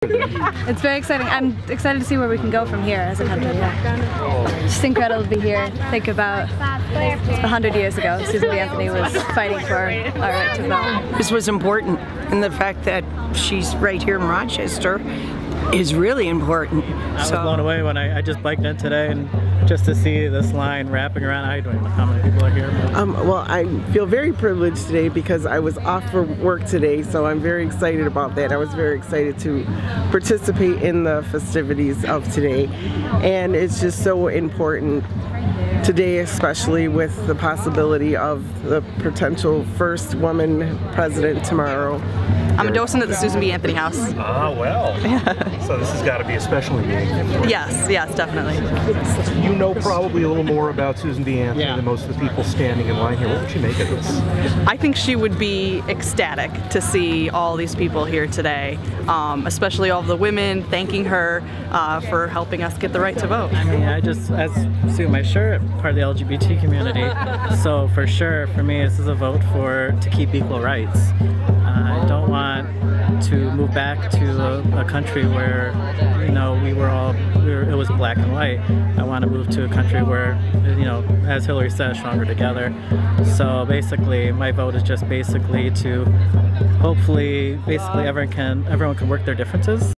It's very exciting. I'm excited to see where we can go from here as a country. Yeah. Just incredible to be here. Think about 100 years ago, Susan B. Anthony was fighting for our right to vote. This was important, and the fact that she's right here in Rochester is really important. I was blown away when I just biked in today, and just to see this line wrapping around. I don't even know how many people are here. Well, I feel very privileged today because I was off for work today, so I'm very excited about that. I was very excited to participate in the festivities of today, and it's just so important today, especially with the possibility of the potential first woman president tomorrow. I'm a docent at the Susan B. Anthony House. Ah, well. So this has got to be especially meaningful. Yes, definitely. You know probably a little more about Susan B. Anthony than most of the people standing in line here. What would you make of this? I think she would be ecstatic to see all these people here today, especially all the women thanking her for helping us get the right to vote. I mean, I just, as see my shirt, part of the LGBT community, so for sure, for me, this is a vote to keep equal rights. I don't want to move back to a country where, you know, it was black and white. I want to move to a country where, you know, as Hillary said, stronger together. So basically, my vote is just basically to hopefully, everyone can work their differences.